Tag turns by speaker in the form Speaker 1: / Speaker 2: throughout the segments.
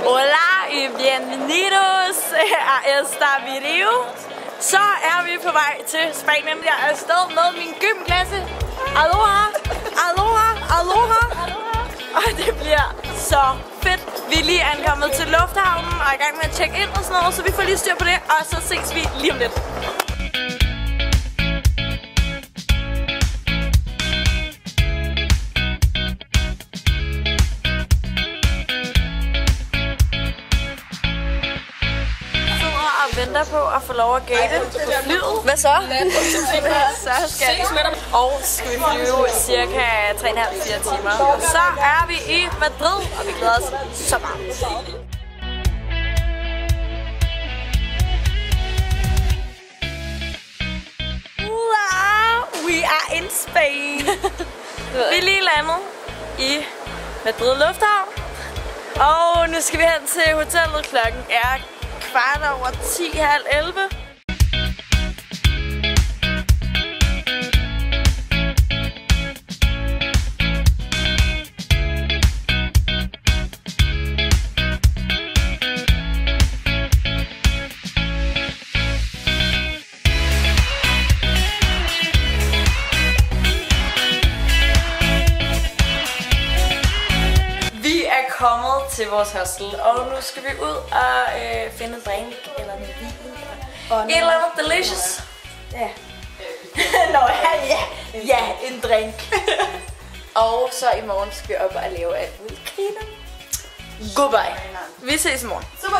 Speaker 1: Hola y bienvenidos a esta video. Så er vi på vej til Spanien. Jeg er afsted med min gymklasse. Aloha, aloha, aloha. Og det bliver så fedt. Vi er lige ankommet til lufthavnen og er i gang med at tjekke ind og sådan noget, så vi får lige styr på det, og så ses vi lige om lidt. Venter på at få lov at gate på flyet. Hvad så? Så skal vi. Og skal vi flyve cirka 3,5-4 timer. Og så er vi i Madrid, og vi glæder os så meget. Wow, we are in Spain. Vi er lige landet i Madrid Lufthavn. Og nu skal vi hen til hotellet. Klokken er 10:15, halv 11. Kommet til vores hostel, og nu skal vi ud og finde en drink eller en vin eller et eller andet delicious. Ja. Nå, ja, en drink. Og så i morgen skal vi op og lave alt muligt griner. Goodbye. Vi ses i morgen. Super,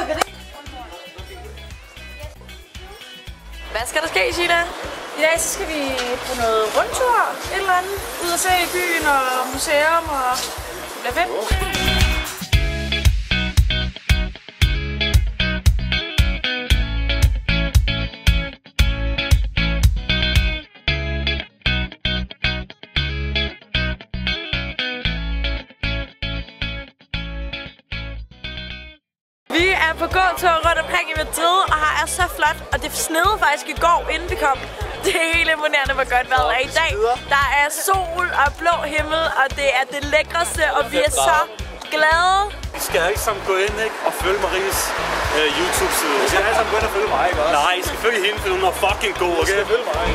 Speaker 1: hvad skal der ske, Gina? I dag så skal vi på noget rundtur, et eller andet. Ud og se i byen og museum og det bliver fedt. Vi er på gåtur rundt omkring i Madrid, og her er så flot, og det sneede faktisk i går, inden vi kom. Det er helt imponerende, hvor godt vejret er i dag. Der er sol og blå himmel, og det er det lækreste, og vi er så glade.
Speaker 2: I skal alle sammen gå ind, ikke, og følge Maries YouTube-side. I skal alle sammen gå ind og følge mig, ikke også? Nej, I skal følge hende, for hun er fucking god, okay? I skal følge mig.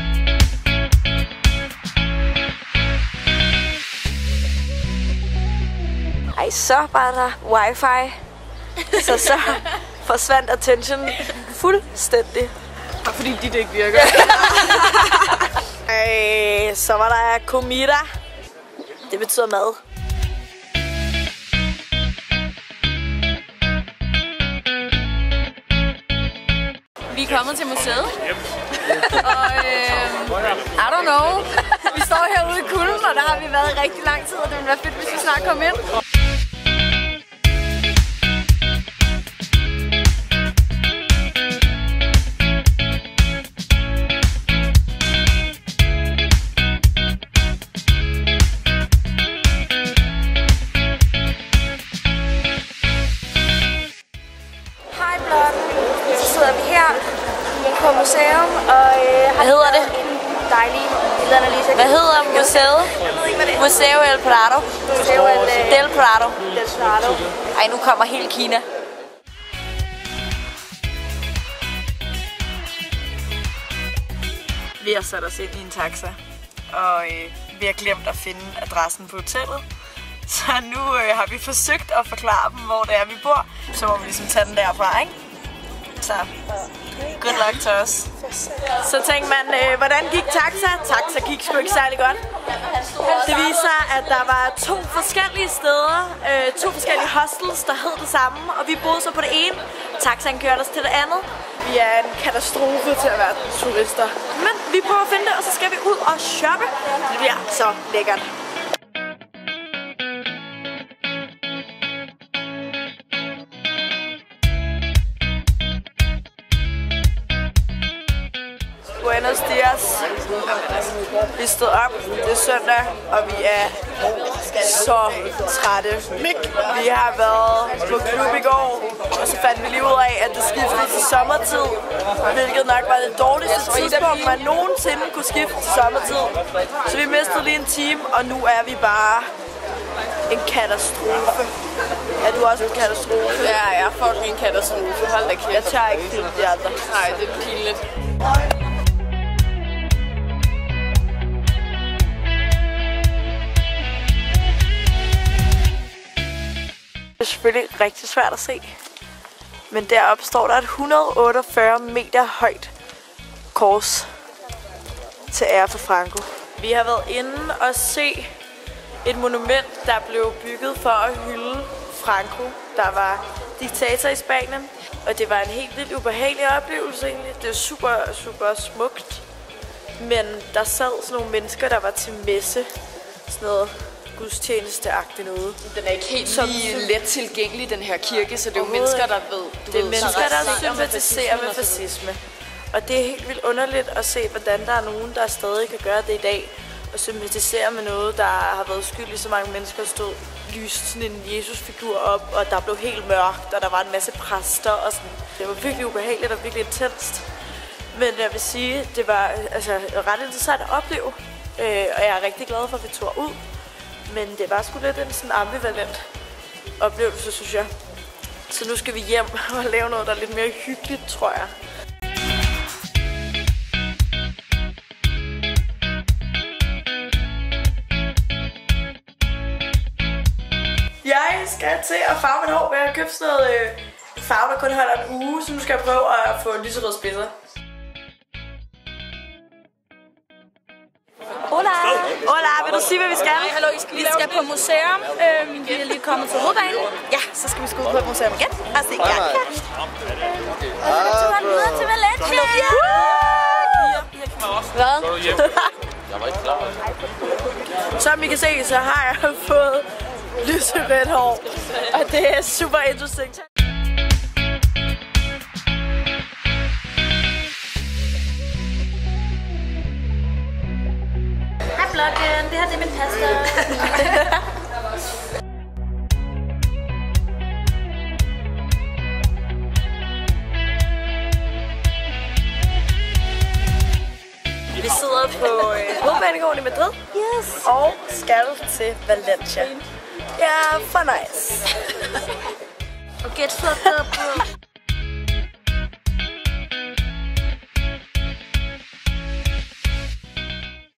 Speaker 1: Ej, så var der wifi. Så forsvandt attention fuldstændig.
Speaker 3: Bare fordi dit ikke virker.
Speaker 1: Ej, så var der comida. Det betyder mad.
Speaker 3: Vi er kommet til museet. Og I don't know. Vi står herude i kulden, og der har vi været i rigtig lang tid, og det ville være fedt, hvis vi snart kom ind.
Speaker 1: På museum, og hvad hedder det? En dejlig billedanalyse. Hvad hedder museet? Jeg ved ikke, hvad det er. Museo del Prado. Museo del Prado. Del Prado. Ej, nu kommer hele Kina. Vi har sat os ind i en taxa, og vi har glemt at finde adressen på hotellet. Så nu har vi forsøgt at forklare dem, hvor det er, vi bor. Så må vi ligesom tage den derfra, ikke? Så good luck to us. Så tænkte man, hvordan gik taxa? Taxa gik sgu ikke særlig godt. Det viser, at der var 2 forskellige steder, 2 forskellige hostels, der hed det samme, og vi boede så på det ene. Taxaen kørte os til det andet. Vi er en katastrofe til at være turister. Men vi prøver at finde det, og så skal vi ud og shoppe. Det bliver så lækkert. Buenos dias. Vi stod op, det er søndag, og vi er så trætte. Vi har været på klub i går, og så fandt vi lige ud af, at det skiftede til sommertid, hvilket nok var det dårligste tidspunkt, man nogensinde kunne skifte til sommertid. Så vi mistede lige en time, og nu er vi bare en katastrofe. Er du også en katastrofe?
Speaker 3: Ja, jeg er fucking en katastrofe. Hold da kæft.
Speaker 1: Jeg tager ikke film de andre.
Speaker 3: Nej, det er pinligt.
Speaker 1: Det er selvfølgelig rigtig svært at se. Men deroppe står der et 148 meter højt kors til ære for Franco. Vi har været inde og se et monument, der blev bygget for at hylde Franco, der var diktator i Spanien. Og det var en helt vildt ubehagelig oplevelse egentlig. Det er super, super smukt. Men der sad sådan nogle mennesker, der var til messe. Sådan noget gudstjenesteagtigt noget.
Speaker 3: Den er ikke helt lige let tilgængelig, den her kirke, så det er jo mennesker, der ved...
Speaker 1: Det er mennesker, der sympatiserer med fascisme. Og det er helt vildt underligt at se, hvordan der er nogen, der stadig kan gøre det i dag. Og sympatisere med noget, der har været skyld i så mange mennesker, stod lyst sådan en Jesus-figur op, og der blev helt mørkt, og der var en masse præster og sådan. Det var virkelig ubehageligt og virkelig intenst. Men jeg vil sige, det var ret interessant at opleve, og jeg er rigtig glad for, at vi tog ud. Men det var sgu lidt en sådan ambivalent oplevelse, synes jeg. Så nu skal vi hjem og lave noget, der er lidt mere hyggeligt, tror jeg. Jeg skal til at farve mit hår. Jeg har købt sådan noget farve, der kun holder en uge, så nu skal jeg prøve at få lyserøde spidser.
Speaker 3: Hola!
Speaker 1: Hola, vil du sige, hvad vi skal?
Speaker 3: Hallo, vi skal på museum. Vi er lige kommet til hovedbanen.
Speaker 1: Ja, så skal vi sgu ud på et museum igen. Og se Jacka.
Speaker 3: Og så er turen videre til Valencia. Hvad?
Speaker 2: Jeg var ikke klar.
Speaker 1: Som I kan se, så har jeg fået lyserødt hår. Og det er super interessant.
Speaker 3: Hej bloggen, det her det er min pasta.
Speaker 1: Vi sidder på hovedbanegården i Madrid.
Speaker 3: Yes.
Speaker 1: Og skal til Valencia. Ja, for nice.
Speaker 3: Og get fucked up, bro.